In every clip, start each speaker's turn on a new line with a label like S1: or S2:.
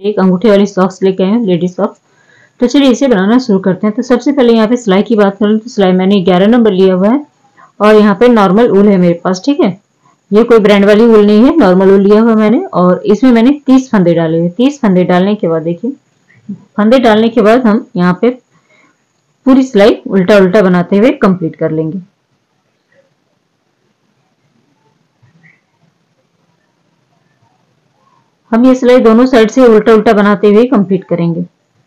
S1: एक अंगूठे वाली सॉक्स लेके आए हैं, लेडीज सॉक्स। तो चलिए इसे बनाना शुरू करते हैं। तो सबसे पहले यहाँ पे सिलाई की बात करें तो सिलाई मैंने 11 नंबर लिया हुआ है और यहाँ पे नॉर्मल ऊल है मेरे पास, ठीक है। ये कोई ब्रांड वाली ऊल नहीं है, नॉर्मल ऊल लिया हुआ मैंने और इसमें मैंने 30 फंदे डाले हुए। 30 फंदे डालने के बाद देखिए, फंदे डालने के बाद हम यहाँ पे पूरी सिलाई उल्टा उल्टा बनाते हुए कंप्लीट कर लेंगे। हम ये सिलाई दोनों साइड से उल्टा उल्टा बनाते हुए कंप्लीट करेंगे।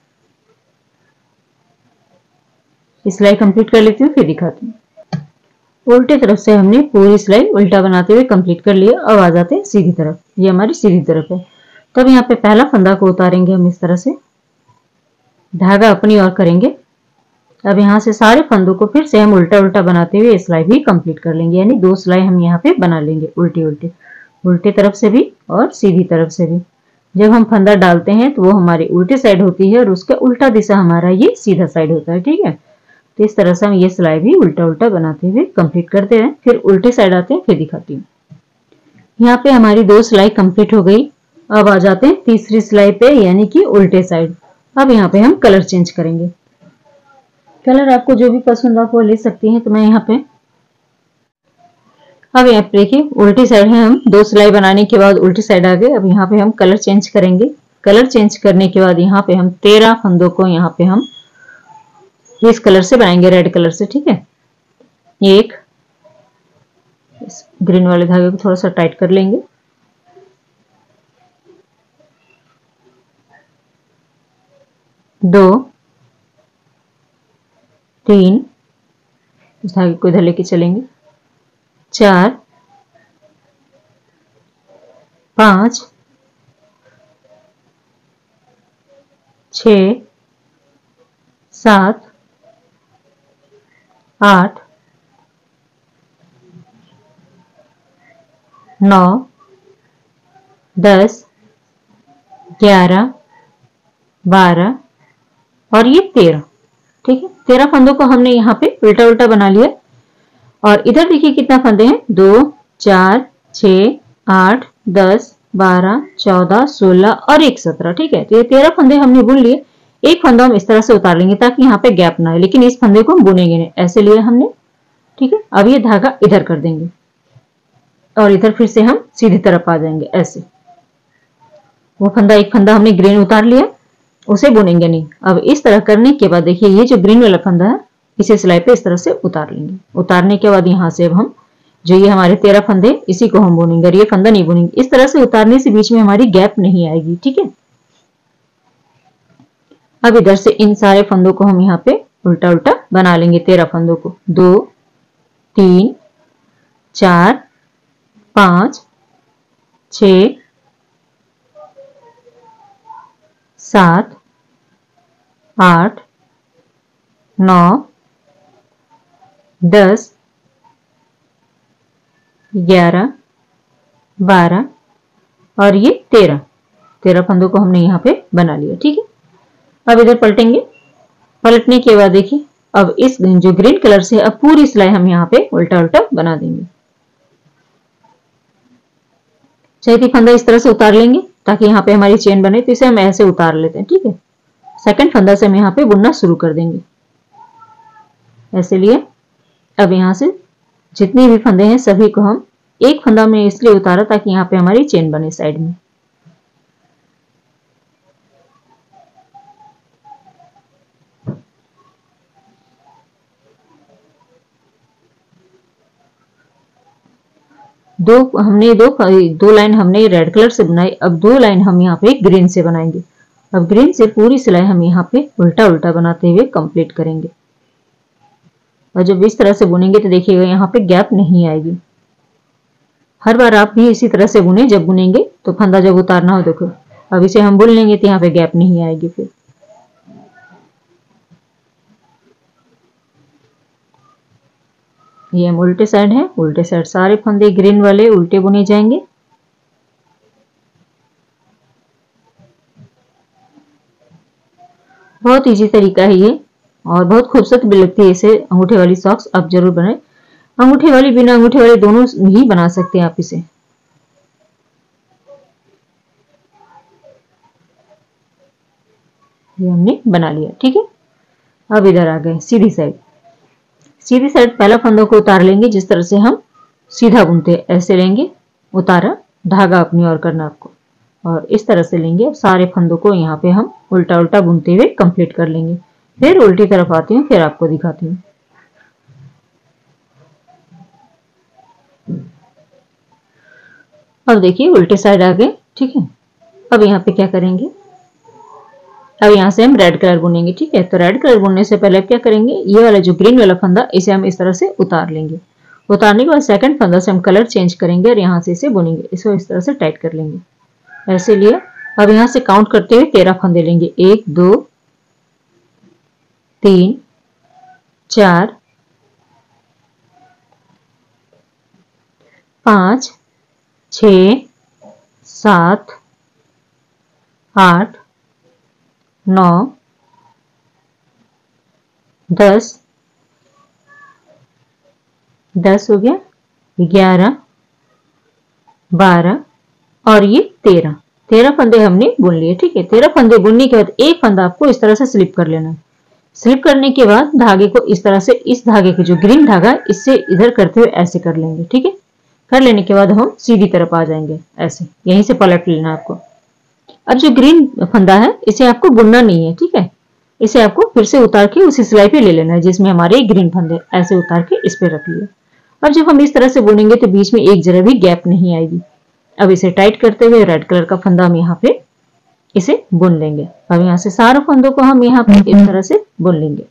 S1: सिलाई कंप्लीट कर लेती हूँ फिर दिखाती हूँ। उल्टे तरफ से हमने पूरी सिलाई उल्टा बनाते हुए कंप्लीट कर लिया। अब आ जाते हैं सीधी तरफ, ये हमारी सीधी तरफ है। तब यहाँ पे पहला फंदा को उतारेंगे हम इस तरह से, धागा अपनी ओर करेंगे। अब यहाँ से सारे फंदों को फिर से हम उल्टा उल्टा बनाते हुए सिलाई भी कंप्लीट कर लेंगे, यानी 2 सिलाई हम यहाँ पे बना लेंगे उल्टे उल्टे, उल्टे तरफ से भी और सीधी तरफ से भी। जब हम फंदा डालते हैं तो वो हमारी उल्टी साइड होती है और उसका उल्टा दिशा हमारा ये सीधा साइड होता है, ठीक है। तो इस तरह से हम ये सिलाई भी उल्टा उल्टा बनाते हुए कंप्लीट करते हैं। फिर उल्टे साइड आते हैं, फिर दिखाती हूँ। यहाँ पे हमारी 2 सिलाई कंप्लीट हो गई। अब आ जाते हैं तीसरी सिलाई पे, यानी कि उल्टे साइड। अब यहाँ पे हम कलर चेंज करेंगे। कलर आपको जो भी पसंद आप वो ले सकती हैं। तो मैं यहाँ पे, अब यहाँ पे देखिए उल्टी साइड है, हम 2 सिलाई बनाने के बाद उल्टी साइड आ गए। अब यहाँ पे हम कलर चेंज करेंगे। कलर चेंज करने के बाद यहाँ पे हम 13 फंदों को यहाँ पे हम इस कलर से बनाएंगे, रेड कलर से, ठीक है। एक इस ग्रीन वाले धागे को थोड़ा सा टाइट कर लेंगे। दो, 3, इस धागे को इधर लेके चलेंगे। 4, 5, 6, 7, 8, 9, 10, 11, 12 और ये 13, ठीक है। 13 फंदों को हमने यहाँ पे उल्टा उल्टा बना लिया। और इधर देखिए कितना फंदे हैं, 2, 4, 6, 8, 10, 12, 14, 16 और 1 17, ठीक है। तो ये 13 फंदे हमने बुन लिए। एक फंदा हम इस तरह से उतार लेंगे ताकि यहाँ पे गैप ना आए, लेकिन इस फंदे को हम बुनेंगे नहीं, ऐसे लिए हमने, ठीक है। अब ये धागा इधर कर देंगे और इधर फिर से हम सीधी तरफ आ जाएंगे ऐसे। वो फंदा, एक फंदा हमने ग्रीन उतार लिया, उसे बुनेंगे नहीं। अब इस तरह करने के बाद देखिए ये जो ग्रीन वाला फंदा है इसे सिलाई पे इस तरह से उतार लेंगे। उतारने के बाद यहाँ से अब हम जो ये हमारे 13 फंदे इसी को हम बुनेंगे और ये फंदा नहीं बुनेंगे। इस तरह से उतारने से बीच में हमारी गैप नहीं आएगी, ठीक है। अब इधर से इन सारे फंदों को हम यहाँ पे उल्टा उल्टा बना लेंगे, 13 फंदों को। 2, 3, 4, 5, 6, 7, 8, 9, 10, 11, 12 और ये 13 फंदों को हमने यहाँ पे बना लिया, ठीक है। अब इधर पलटेंगे। पलटने के बाद देखिए अब इस जो ग्रीन कलर से अब पूरी सिलाई हम यहाँ पे उल्टा उल्टा बना देंगे। चौथी फंदा इस तरह से उतार लेंगे ताकि यहाँ पे हमारी चेन बने। तो इसे हम ऐसे उतार लेते हैं, ठीक है। सेकंड फंदा से हम यहाँ पे बुनना शुरू कर देंगे, ऐसे लिए। अब यहाँ से जितने भी फंदे हैं सभी को हम, एक फंदा में इसलिए उतारा ताकि यहाँ पे हमारी चेन बने साइड में। दो लाइन हमने रेड कलर से बनाई। अब 2 लाइन हम यहाँ पे ग्रीन से बनाएंगे। अब ग्रीन से पूरी सिलाई हम यहाँ पे उल्टा उल्टा बनाते हुए कंप्लीट करेंगे। और जब इस तरह से बुनेंगे तो देखिएगा यहाँ पे गैप नहीं आएगी। हर बार आप भी इसी तरह से बुने, जब बुनेंगे तो फंदा जब उतारना हो, देखो अब इसे हम बुन लेंगे तो यहाँ पे गैप नहीं आएगी। फिर ये हम उल्टे साइड है, उल्टे साइड सारे फंदे ग्रीन वाले उल्टे बुने जाएंगे। बहुत इजी तरीका है ये और बहुत खूबसूरत भी लगती है इसे। अंगूठे वाली सॉक्स आप जरूर बनाएं। अंगूठे वाली बिना अंगूठे वाले दोनों ही बना सकते हैं आप इसे। ये हमने बना लिया। ठीक है, अब इधर आ गए सीधी साइड। सीधी साइड पहला फंदों को उतार लेंगे जिस तरह से हम सीधा बुनते हैं, ऐसे लेंगे, उतारा, धागा अपनी ओर करना आपको, और इस तरह से लेंगे। सारे फंदों को यहाँ पे हम उल्टा उल्टा बुनते हुए कंप्लीट कर लेंगे। फिर उल्टी तरफ आती हूँ, फिर आपको दिखाती हूँ। अब देखिए उल्टे साइड आ गए। ठीक है, अब यहाँ पे क्या करेंगे, अब यहाँ से हम रेड कलर बुनेंगे। ठीक है, तो रेड कलर बुनने से पहले क्या करेंगे, ये वाला जो ग्रीन वाला फंदा, इसे हम इस तरह से उतार लेंगे। उतारने के बाद सेकंड फंदा से हम कलर चेंज करेंगे और यहाँ से इसे बुनेंगे। इसको इस तरह से टाइट कर लेंगे, ऐसे लिया। अब यहाँ से काउंट करते हुए 13 फंदे लेंगे। 1 2 3 4 5 6 7 8 9 10 10 हो गया, 11 12 और ये 13 फंदे हमने बुन लिए। ठीक है, 13 फंदे बुनने के बाद एक फंदा आपको इस तरह से स्लिप कर लेना है। स्लिप करने के बाद धागे को इस तरह से, इस धागे के जो ग्रीन धागा है इससे इधर करते हुए ऐसे कर लेंगे। ठीक है, कर लेने के बाद हम सीधी तरफ आ जाएंगे, ऐसे यहीं से पलट लेना आपको। अब जो ग्रीन फंदा है इसे आपको बुनना नहीं है। ठीक है, इसे आपको फिर से उतार के उसी सिलाई पे ले लेना है जिसमें हमारे ग्रीन फंदे, ऐसे उतार के इस पे रख लिया। अब जब हम इस तरह से बुनेंगे तो बीच में एक जरा भी गैप नहीं आएगी। अब इसे टाइट करते हुए रेड कलर का फंदा हम यहाँ पे इसे बुन लेंगे। अब यहाँ से सारे फंदों को हम यहाँ पे इस तरह से बुन लेंगे।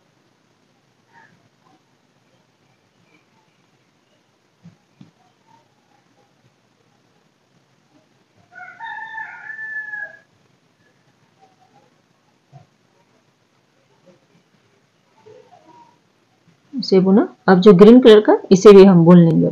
S1: इसे बुना। अब जो ग्रीन कलर का, इसे भी हम बुन लेंगे।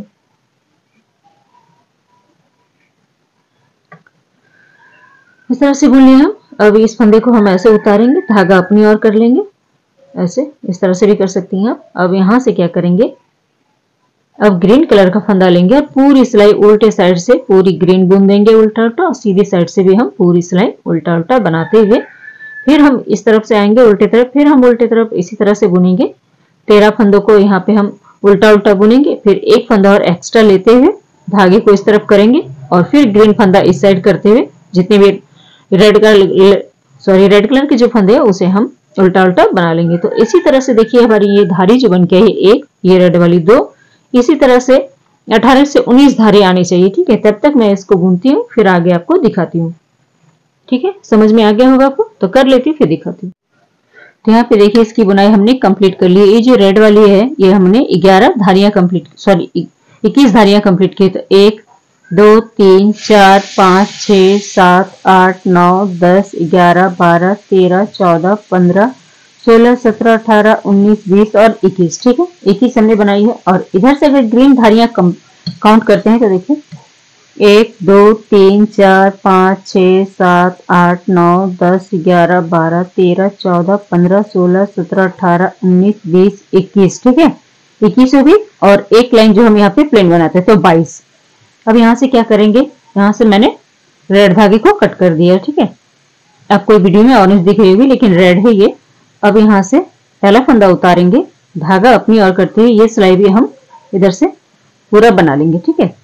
S1: इस तरह से बुन लिया हम। अब इस फंदे को हम ऐसे उतारेंगे, धागा अपनी ओर कर लेंगे, ऐसे, इस तरह से भी कर सकती हैं आप। अब यहां से क्या करेंगे, अब ग्रीन कलर का फंदा लेंगे और पूरी सिलाई उल्टे साइड से पूरी ग्रीन बुन देंगे उल्टा उल्टा, और सीधी साइड से भी हम पूरी सिलाई उल्टा उल्टा बनाते हुए फिर हम इस तरफ से आएंगे उल्टे तरफ, फिर हम उल्टे तरफ इसी तरह से बुनेंगे। 13 फंदों को यहाँ पे हम उल्टा उल्टा बुनेंगे, फिर एक फंदा और एक्स्ट्रा लेते हुए धागे को इस तरफ करेंगे और फिर ग्रीन फंदा इस साइड करते हुए जितने भी रेड कलर के जो फंदे हैं उसे हम उल्टा उल्टा बना लेंगे। तो इसी तरह से देखिए हमारी ये धारी जो बन के है, एक, ये रेड वाली 2, इसी तरह से 18 से 19 धारे आनी चाहिए। ठीक है, तब तक मैं इसको बुनती हूँ, फिर आगे आपको दिखाती हूँ। ठीक है, समझ में आ गया होगा आपको, तो कर लेती हूँ फिर दिखाती हूँ। तो यहाँ पे देखिए इसकी बुनाई हमने कंप्लीट कर ली। ये जो रेड वाली है ये हमने 11 धारियां कंप्लीट, 21 धारियां कंप्लीट की। तो 1 2 3 4 5 6 7 8 9 10 11 12 13 14 15 16 17 18 19 20 और 21। ठीक है, 21 हमने बनाई है। और इधर से अगर ग्रीन धारियां काउंट करते हैं तो देखिए 1 2 3 4 5 6 7 8 9 10 11 12 13 14 15 16 17 18 19 20 21। ठीक है, 21 होगी। और एक लाइन जो हम यहाँ पे प्लेन बनाते हैं तो 22। अब यहाँ से क्या करेंगे, यहाँ से मैंने रेड धागे को कट कर दिया। ठीक है, आपको वीडियो में ऑरेंज दिख रही होगी लेकिन रेड है ये। अब यहाँ से पहला फंदा उतारेंगे, धागा अपनी ओर करते हुए ये सिलाई भी हम इधर से पूरा बना लेंगे। ठीक है,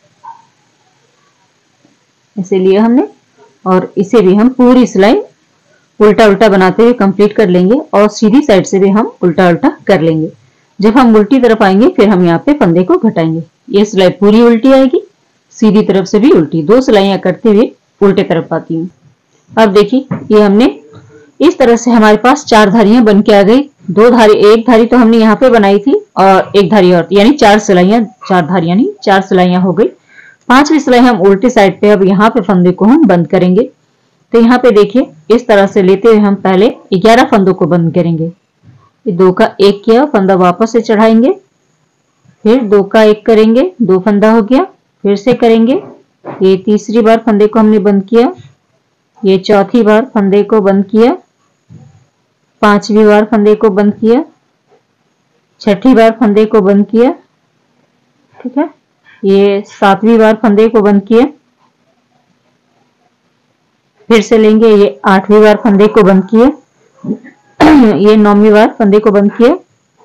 S1: इसे लिया हमने और इसे भी हम पूरी सिलाई उल्टा उल्टा बनाते हुए कंप्लीट कर लेंगे और सीधी साइड से भी हम उल्टा उल्टा कर लेंगे। जब हम उल्टी तरफ आएंगे फिर हम यहाँ पे फंदे को घटाएंगे। ये सिलाई पूरी उल्टी आएगी, सीधी तरफ से भी उल्टी, 2 सिलाइयां करते हुए उल्टे तरफ आती हूँ। अब देखिए ये हमने इस तरह से हमारे पास 4 धारियां बन के आ गई। 2 धारी, एक धारी तो हमने यहाँ पे बनाई थी और एक धारी और, यानी 4 सिलाइयां, 4 धारियां नहीं 4 सिलाइयां हो गई। 5वीं सिलाई हम उल्टी साइड पे, अब यहाँ पे फंदे को हम बंद करेंगे। तो यहाँ पे देखिए इस तरह से लेते हुए हम पहले 11 फंदों को बंद करेंगे। 2 का 1 किया, फंदा वापस से चढ़ाएंगे, फिर 2 का 1 करेंगे, 2 फंदा हो गया, फिर से करेंगे। ये तीसरी बार फंदे को हमने बंद किया, ये चौथी बार फंदे को बंद किया, 5वीं बार फंदे को बंद किया, 6ठी बार फंदे को बंद किया। ठीक है, ये 7वीं बार फंदे को बंद किया, फिर से लेंगे, ये 8वीं बार फंदे को बंद किए, ये 9वीं बार फंदे को बंद किए,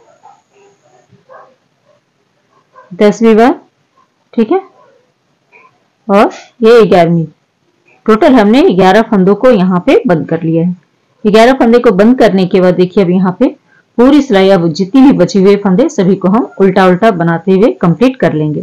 S1: 10वीं बार, ठीक है, और ये 11वीं। टोटल हमने 11 फंदों को यहाँ पे बंद कर लिया है। 11 फंदे को बंद करने के बाद देखिए अब यहाँ पे पूरी सिलाई, अब जितनी भी बची हुए फंदे सभी को हम उल्टा उल्टा बनाते हुए कंप्लीट कर लेंगे।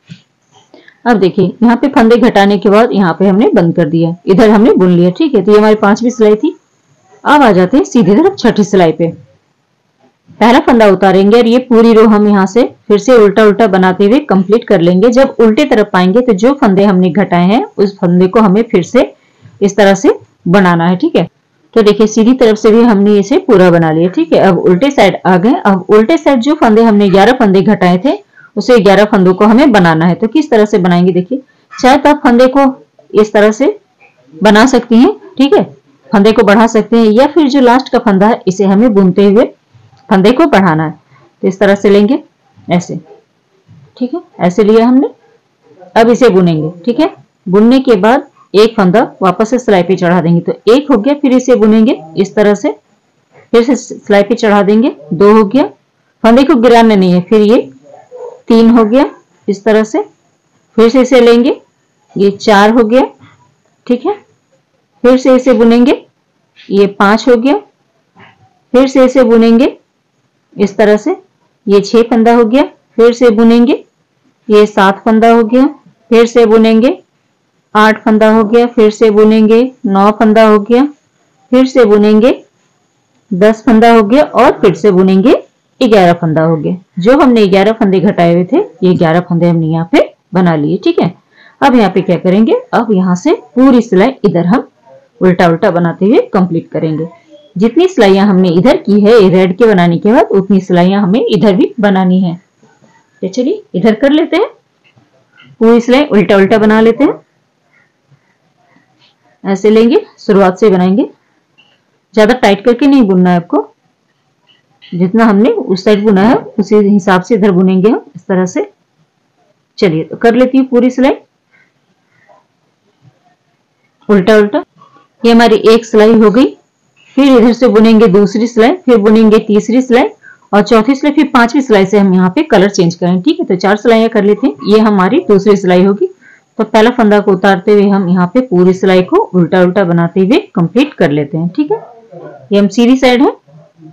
S1: अब देखिए यहाँ पे फंदे घटाने के बाद यहाँ पे हमने बंद कर दिया, इधर हमने बुन लिया, ठीक है। तो ये हमारी 5वीं सिलाई थी। अब आ जाते हैं सीधी तरफ 6ठी सिलाई पे। पहला फंदा उतारेंगे और ये पूरी रो हम यहाँ से फिर से उल्टा उल्टा बनाते हुए कंप्लीट कर लेंगे। जब उल्टे तरफ पाएंगे तो जो फंदे हमने घटाए हैं उस फंदे को हमें फिर से इस तरह से बनाना है, ठीक है। तो देखिए सीधी तरफ से भी हमने इसे पूरा बना लिया, ठीक है। अब उल्टे साइड आ गए। अब उल्टे साइड जो फंदे हमने 11 फंदे घटाए थे उसे 11 फंदों को हमें बनाना है। तो किस तरह से बनाएंगे देखिए, चाहे तो आप फंदे को इस तरह से बना सकती हैं, ठीक है, फंदे को बढ़ा सकते हैं, या फिर जो लास्ट का फंदा है इसे हमें बुनते हुए फंदे को बढ़ाना है। तो इस तरह से लेंगे ऐसे, ठीक है, ऐसे लिया हमने। अब इसे बुनेंगे, ठीक है। बुनने के बाद एक फंदा वापस से सिलाई पे चढ़ा देंगे, तो एक हो गया। फिर इसे बुनेंगे इस तरह से, फिर से सिलाई पे चढ़ा देंगे, 2 हो गया। फंदे को गिराना नहीं है, फिर ये 3 हो गया इस तरह से। फिर से इसे लेंगे, ये 4 हो गया, ठीक है। फिर से इसे बुनेंगे, ये 5 हो गया। फिर से इसे बुनेंगे इस तरह से, ये 6 फंदा हो गया। फिर से बुनेंगे, ये 7 फंदा हो गया। फिर से बुनेंगे, 8 फंदा हो गया। फिर से बुनेंगे, 9 फंदा हो गया। फिर से बुनेंगे, 10 फंदा हो गया। और फिर से बुनेंगे, 11 फंदा हो गया। जो हमने 11 फंदे घटाए हुए थे, ये 11 फंदे हमने यहाँ पे बना लिए, ठीक है। अब यहाँ पे क्या करेंगे, अब यहाँ से पूरी सिलाई इधर हम उल्टा उल्टा बनाते हुए कंप्लीट करेंगे। जितनी सिलाइयां हमने इधर की है रेड के बनाने के बाद, उतनी सिलाइयां हमें इधर भी बनानी है। तो चलिए इधर कर लेते हैं, पूरी सिलाई उल्टा उल्टा बना लेते हैं। ऐसे लेंगे, शुरुआत से बनाएंगे, ज्यादा टाइट करके नहीं बुनना है आपको। जितना हमने उस साइड बुना है उसी हिसाब से इधर बुनेंगे हम इस तरह से। चलिए तो कर लेती हूँ पूरी सिलाई उल्टा उल्टा। ये हमारी एक सिलाई हो गई। फिर इधर से बुनेंगे दूसरी सिलाई, फिर बुनेंगे तीसरी सिलाई और चौथी सिलाई, फिर 5वीं सिलाई से हम यहाँ पे कलर चेंज करेंगे, ठीक है। तो 4 सिलाइयां कर लेते हैं। ये हमारी दूसरी सिलाई होगी। तो पहला फंदा को उतारते हुए हम यहाँ पे पूरी सिलाई को उल्टा उल्टा बनाते हुए कंप्लीट कर लेते हैं, ठीक है। ये हम सीधी साइड है।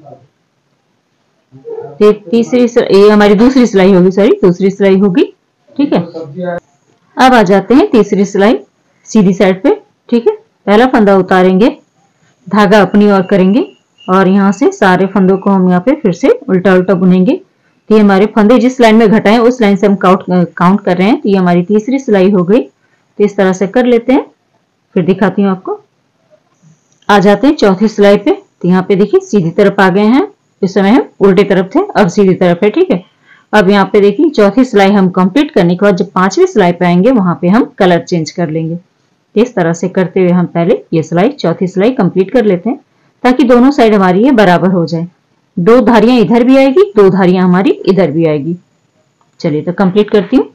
S1: तीसरी ये हमारी दूसरी सिलाई होगी, सॉरी दूसरी सिलाई होगी, ठीक है। अब आ जाते हैं तीसरी सिलाई सीधी साइड पे, ठीक है। पहला फंदा उतारेंगे, धागा अपनी ओर करेंगे और यहाँ से सारे फंदों को हम यहाँ पे फिर से उल्टा उल्टा बुनेंगे। तो ये हमारे फंदे जिस लाइन में घटाए उस लाइन से हम काउंट कर रहे हैं। तो ये हमारी तीसरी सिलाई हो गई। तो इस तरह से कर लेते हैं, फिर दिखाती हूँ आपको। आ जाते हैं चौथी सिलाई पे। तो यहाँ पे देखिए सीधी तरफ आ गए हैं, इस समय हम उल्टे तरफ थे, अब सीधी तरफ है, ठीक है। अब यहाँ पे देखिए चौथी सिलाई हम कंप्लीट करने के बाद जब 5वीं सिलाई पे आएंगे वहां पे हम कलर चेंज कर लेंगे। इस तरह से करते हुए हम पहले ये सिलाई चौथी सिलाई कंप्लीट कर लेते हैं ताकि दोनों साइड हमारी ये बराबर हो जाए। 2 धारियां इधर भी आएगी, 2 धारियां हमारी इधर भी आएगी। चलिए तो कंप्लीट करती हूँ।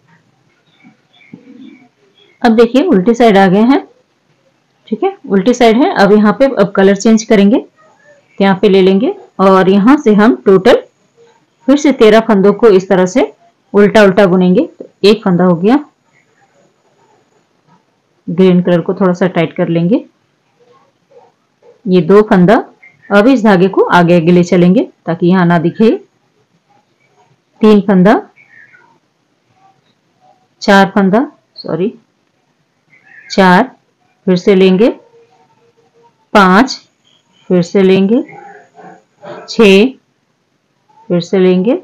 S1: अब देखिए उल्टी साइड आ गए हैं, ठीक है, उल्टी साइड है। अब यहाँ पे अब कलर चेंज करेंगे। तो यहाँ पे ले लेंगे और यहाँ से हम टोटल फिर से 13 फंदों को इस तरह से उल्टा उल्टा बुनेंगे। तो एक फंदा हो गया, ग्रीन कलर को थोड़ा सा टाइट कर लेंगे, ये 2 फंदा। अब इस धागे को आगे आगे ले चलेंगे ताकि यहां ना दिखे। 3 फंदा, 4 फंदा, सॉरी 4, फिर से लेंगे 5, फिर से लेंगे 6, फिर से लेंगे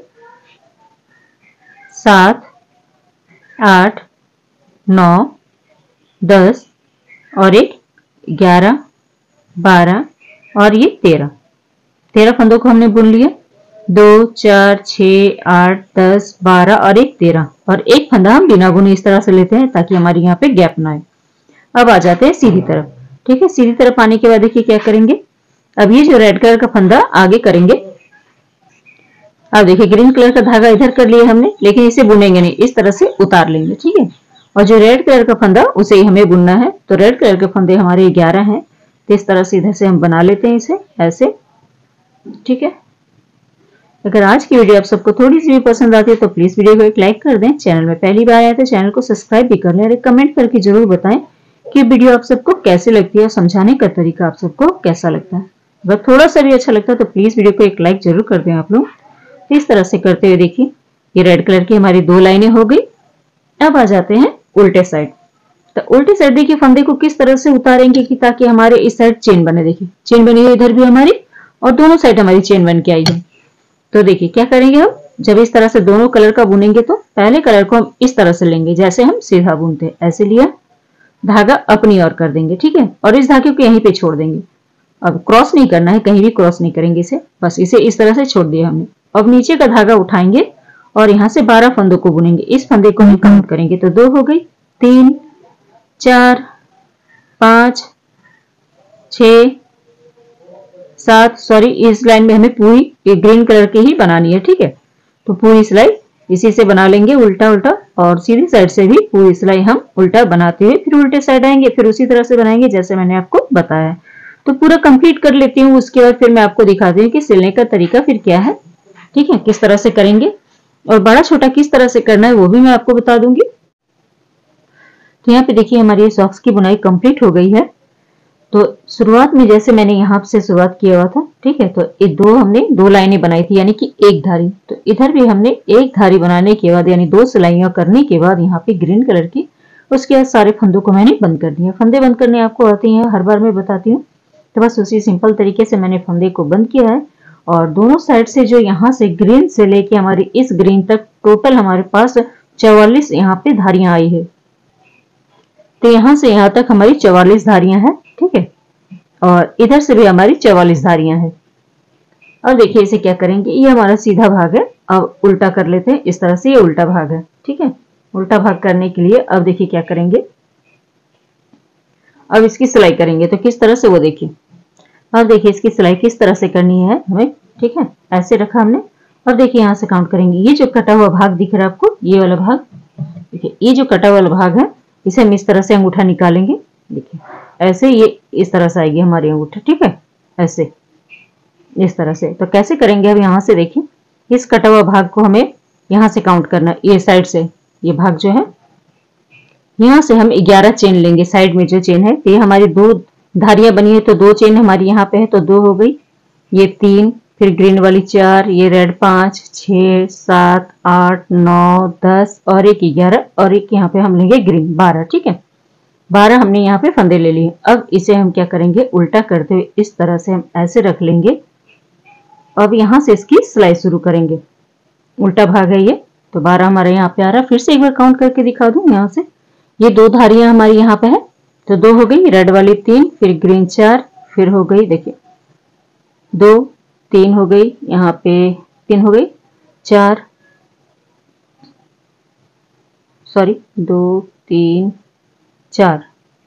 S1: 7, 8, 9, 10 और एक 11, 12 और ये 13 फंदों को हमने बुन लिया। 2, 4, 6, 8, 10, 12 और एक 13 और एक फंदा हम बिना बुने इस तरह से लेते हैं ताकि हमारे यहाँ पे गैप ना आए। अब आ जाते हैं सीधी तरफ, ठीक है। सीधी तरफ आने के बाद देखिए क्या करेंगे। अब ये जो रेड कलर का फंदा आगे करेंगे। अब देखिए ग्रीन कलर का धागा इधर कर लिया हमने, लेकिन इसे बुनेंगे नहीं, इस तरह से उतार लेंगे, ठीक है। और जो रेड कलर का फंदा उसे ही हमें बुनना है। तो रेड कलर के फंदे हमारे 11 हैं। तो इस तरह से इधर से हम बना लेते हैं इसे ऐसे, ठीक है। अगर आज की वीडियो आप सबको थोड़ी सी भी पसंद आती है तो प्लीज वीडियो को एक लाइक कर दें। चैनल में पहली बार आए तो चैनल को सब्सक्राइब भी कर लें और एक कमेंट करके जरूर बताएं कि वीडियो आप सबको कैसे लगती है और समझाने का तरीका आप सबको कैसा लगता है। अगर थोड़ा सा भी अच्छा लगता है तो प्लीज वीडियो को एक लाइक जरूर कर दें आप लोग। इस तरह से करते हुए देखिए ये रेड कलर की हमारी 2 लाइनें हो गई। अब आ जाते हैं उल्टे साइड। तो उल्टे साइड देखिए फंदे को किस तरह से उतारेंगे कि ताकि हमारे इस साइड चेन बने। देखिए चेन बनी हुई इधर भी हमारी और दोनों साइड हमारी चेन बन के आई है। तो देखिए क्या करेंगे हम, जब इस तरह से दोनों कलर का बुनेंगे तो पहले कलर को हम इस तरह से लेंगे जैसे हम सीधा बुनते हैं, ऐसे लिया, धागा अपनी ओर कर देंगे, ठीक है, और इस धागे को यहीं पे छोड़ देंगे। अब क्रॉस नहीं करना है, कहीं भी क्रॉस नहीं करेंगे इसे, बस इसे इस तरह से छोड़ दिया हमने। अब नीचे का धागा उठाएंगे और यहाँ से 12 फंदों को बुनेंगे। इस फंदे को हम काउंट करेंगे तो 2 हो गई, 3 4 5 6 7, सॉरी इस लाइन में हमें पूरी ग्रीन कलर की ही बनानी है, ठीक है। तो पूरी सिलाई इसी से बना लेंगे उल्टा उल्टा, और सीधी साइड से भी पूरी सिलाई हम उल्टा बनाते हुए फिर उल्टे साइड आएंगे, फिर उसी तरह से बनाएंगे जैसे मैंने आपको बताया। तो पूरा कंप्लीट कर लेती हूँ, उसके बाद फिर मैं आपको दिखाती हूँ कि सिलने का तरीका फिर क्या है, ठीक है, किस तरह से करेंगे और बड़ा छोटा किस तरह से करना है वो भी मैं आपको बता दूंगी। तो यहाँ पे देखिए हमारी सॉक्स की बुनाई कंप्लीट हो गई है। तो शुरुआत में जैसे मैंने यहाँ से शुरुआत किया हुआ था, ठीक है, तो ये हमने 2 लाइनें बनाई थी यानी कि एक धारी। तो इधर भी हमने एक धारी बनाने के बाद यानी 2 सिलाइयां करने के बाद यहाँ पे ग्रीन कलर की, उसके बाद सारे फंदों को मैंने बंद कर दिया। फंदे बंद करने आपको आती हैं, हर बार मैं बताती हूँ। तो बस उसी सिंपल तरीके से मैंने फंदे को बंद किया है और दोनों साइड से जो यहाँ से ग्रीन से लेके हमारी इस ग्रीन तक टोटल हमारे पास 44 यहाँ पे धारियां आई है। तो यहाँ से यहाँ तक हमारी 44 धारियां हैं, ठीक है, और इधर से भी हमारी 44 धारियां हैं। अब देखिए इसे क्या करेंगे, ये हमारा सीधा भाग है, अब उल्टा कर लेते हैं। इस तरह से ये उल्टा भाग है, ठीक है। उल्टा भाग करने के लिए अब देखिए क्या करेंगे, अब इसकी सिलाई करेंगे। तो किस तरह से वो देखिए, अब देखिए इसकी सिलाई किस तरह से करनी है हमें, ठीक है, ऐसे रखा हमने। अब देखिए यहाँ से काउंट करेंगे, ये जो कटा हुआ भाग दिख रहा है आपको, ये वाला भाग, देखिए ये जो कटा हुआ भाग है इसे हम इस तरह से अंगूठा निकालेंगे। देखिए ऐसे ये इस तरह से आएगी हमारी अंगूठा, ठीक है, ऐसे इस तरह से। तो कैसे करेंगे, अब यहाँ से देखिए इस कटा हुआ भाग को हमें यहाँ से काउंट करना है, ये साइड से ये भाग जो है, यहाँ से हम 11 चेन लेंगे। साइड में जो चेन है ये हमारी 2 धारियां बनी है, तो 2 चेन हमारी यहाँ पे है, तो 2 हो गई, ये 3, फिर ग्रीन वाली 4, ये रेड 5 6 7 8 9 10 और एक 11 और एक यहाँ पे हम लेंगे ग्रीन 12, ठीक है। 12 हमने यहाँ पे फंदे ले लिए। अब इसे हम क्या करेंगे, उल्टा करते हुए इस तरह से हम ऐसे रख लेंगे। अब यहाँ से इसकी सिलाई शुरू करेंगे, उल्टा भाग है ये, तो 12 हमारे यहाँ पे आ रहा है। फिर से एक बार काउंट करके दिखा दूं, यहाँ से ये 2 धारियां हमारी यहाँ पे है, तो 2 हो गई, रेड वाली 3, फिर ग्रीन 4, फिर हो गई देखिए 2 3 हो गई, यहाँ पे 3 हो गई, 4 सॉरी 2 3 4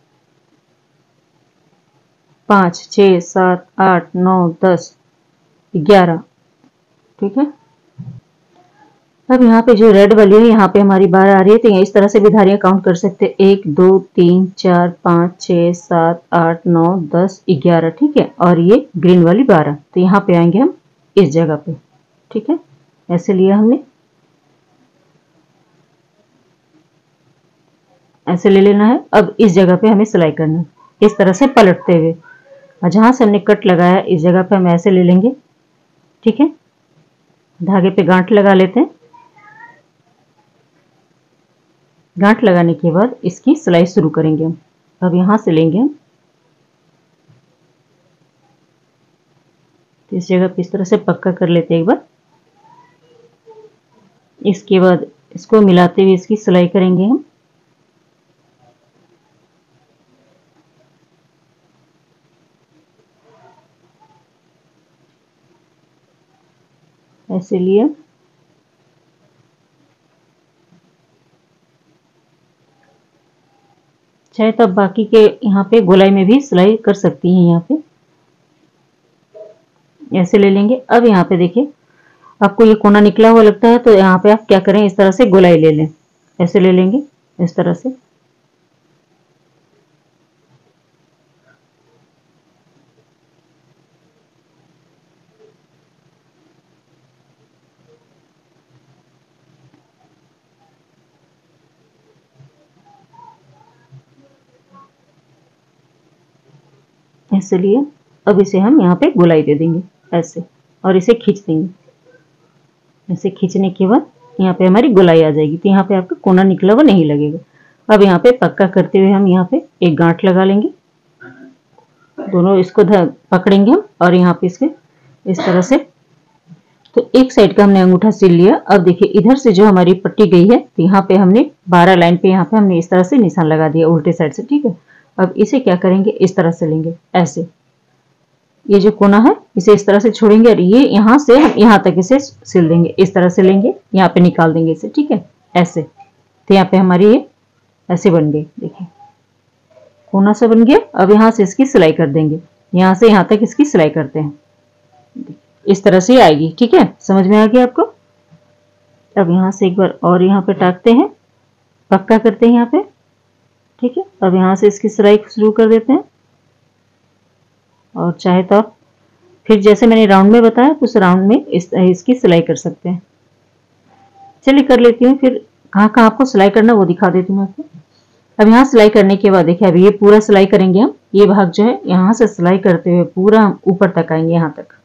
S1: 5 6 7 8 9 10 11, ठीक है। अब यहाँ पे जो रेड वाली है यहाँ पे हमारी 12 आ रही है, तो इस तरह से भी धारियां काउंट कर सकते हैं, 1 2 3 4 5 6 7 8 9 10 11, ठीक है, और ये ग्रीन वाली 12। तो यहाँ पे आएंगे हम इस जगह पे, ठीक है, ऐसे लिया हमने, ऐसे ले लेना है। अब इस जगह पे हमें सिलाई करना है, इस तरह से पलटते हुए, और जहां से हमने कट लगाया इस जगह पे हम ऐसे ले लेंगे, ठीक है। धागे पे गांठ लगा लेते हैं। गांठ लगाने के बाद इसकी सिलाई शुरू करेंगे हम। अब यहां से लेंगे हम, तो इस जगह पे इस तरह से पक्का कर लेते हैं एक बार। इसके बाद इसको मिलाते हुए इसकी सिलाई करेंगे हम। ऐसे लिया, चाहे तो बाकी के यहाँ पे गोलाई में भी सिलाई कर सकती हैं। यहाँ पे ऐसे ले लेंगे। अब यहाँ पे देखिए आपको ये कोना निकला हुआ लगता है, तो यहाँ पे आप क्या करें, इस तरह से गोलाई ले लें, ऐसे ले लेंगे। इस तरह से। इसलिए अब इसे हम यहाँ पे गोलाई दे देंगे ऐसे, और इसे खींच देंगे। ऐसे खींचने के बाद यहाँ पे हमारी गोलाई आ जाएगी, तो यहाँ पे आपका कोना निकला हुआ नहीं लगेगा। अब यहाँ पे पक्का करते हुए हम यहाँ पे एक गांठ लगा लेंगे, दोनों इसको पकड़ेंगे हम, और यहाँ पे इसके इस तरह से। तो एक साइड का हमने अंगूठा सिल लिया। अब देखिए इधर से जो हमारी पट्टी गई है, तो यहाँ पे हमने 12 लाइन पे यहाँ पे हमने इस तरह से निशान लगा दिया उल्टे साइड से, ठीक है। अब इसे क्या करेंगे, इस तरह से लेंगे ऐसे, ये जो कोना है इसे इस तरह से छोड़ेंगे, और ये यहाँ से हम यहाँ तक इसे सिल देंगे, इस तरह से लेंगे, यहाँ पे निकाल देंगे इसे, ठीक है, ऐसे। तो यहाँ पे हमारी ये ऐसे बन गई, देखिए कोना सा बन गया। अब यहाँ से इसकी सिलाई कर देंगे, यहाँ से यहाँ तक इसकी सिलाई करते हैं, इस तरह से आएगी, ठीक है, समझ में आ गया आपको। अब यहाँ से एक बार और यहाँ पे टाकते हैं, पक्का करते हैं यहाँ पे, ठीक है। अब यहाँ से इसकी सिलाई शुरू कर देते हैं, और चाहे तो आप फिर जैसे मैंने राउंड में बताया तो उस राउंड में इसकी सिलाई कर सकते हैं। चलिए कर लेती हूँ, फिर कहाँ कहाँ आपको सिलाई करना वो दिखा देती हूँ आपको। अब यहाँ सिलाई करने के बाद देखिए, अभी ये पूरा सिलाई करेंगे हम, ये भाग जो है यहाँ से सिलाई करते हुए पूरा हम ऊपर तक आएंगे, यहाँ तक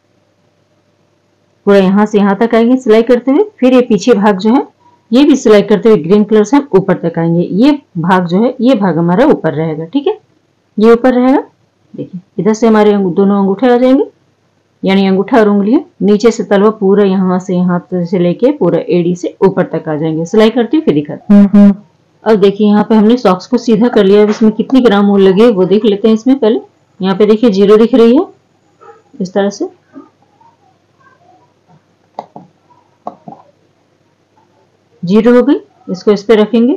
S1: पूरा यहाँ से यहाँ तक आएंगे सिलाई करते हुए। फिर ये पीछे भाग जो है ये भी सिलाई करते हुए ग्रीन कलर से हम ऊपर तक आएंगे। ये भाग जो है ये भाग हमारा ऊपर रहेगा, ठीक है, ये ऊपर रहेगा। देखिए इधर से हमारे दोनों अंगूठे आ जाएंगे, यानी अंगूठा और उंगलियां, नीचे से तलवा पूरा यहाँ से यहाँ से लेके पूरा एड़ी से ऊपर तक आ जाएंगे। सिलाई करती हूँ फिर दिखाती हूँ। अब देखिए यहाँ पे हमने सॉक्स को सीधा कर लिया। अब इसमें कितनी ग्राम ऊन लगी है वो देख लेते हैं इसमें पहले। यहाँ पे देखिए 0 दिख रही है, इस तरह से 0 हो गई। इसको इस पे रखेंगे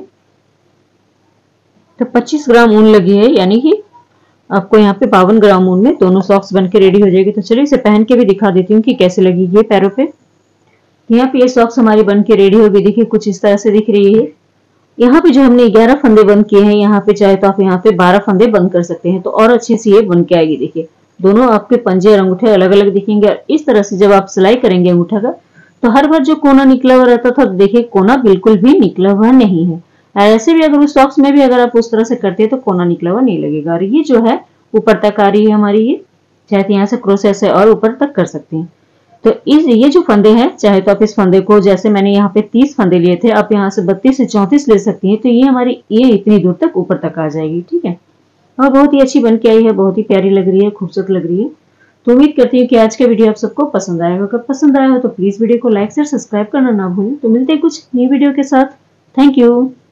S1: तो 25 ग्राम ऊन लगी है, यानी कि आपको यहाँ पे 52 ग्राम ऊन में दोनों सॉक्स बन के रेडी हो जाएगी। तो चलिए इसे पहन के भी दिखा देती हूँ कि कैसे लगेगी पैरों पे। यहाँ पे ये सॉक्स हमारी बन के रेडी होगी, देखिए कुछ इस तरह से दिख रही है। यहाँ पे जो हमने 11 फंदे बंद किए हैं, यहाँ पे चाहे तो आप यहाँ पे 12 फंदे बंद कर सकते हैं, तो और अच्छी सी ये बन के आएगी। देखिए दोनों आपके पंजे और अंगूठे अलग अलग दिखेंगे। और इस तरह से जब आप सिलाई करेंगे अंगूठा का, तो हर बार जो कोना निकला हुआ रहता था, देखिए कोना बिल्कुल भी निकला हुआ नहीं है। ऐसे भी अगर उस सॉक्स में भी अगर आप उस तरह से करते हैं तो कोना निकला हुआ नहीं लगेगा। और ये जो है ऊपर तक आ रही है हमारी, ये चाहे तो यहाँ से क्रोशे से और ऊपर तक कर सकते हैं। तो ये जो फंदे हैं, चाहे तो आप इस फंदे को, जैसे मैंने यहाँ पे 30 फंदे लिए थे, आप यहाँ से 32 से 34 ले सकती हैं। तो ये हमारी ये इतनी दूर तक ऊपर तक आ जाएगी, ठीक है। और बहुत ही अच्छी बन के आई है, बहुत ही प्यारी लग रही है, खूबसूरत लग रही है। तो उम्मीद करती हूँ कि आज का वीडियो आप सबको पसंद आएगा। अगर पसंद आया हो तो प्लीज वीडियो को लाइक शेयर सब्सक्राइब करना ना भूलें। तो मिलते हैं कुछ नई वीडियो के साथ। Thank you.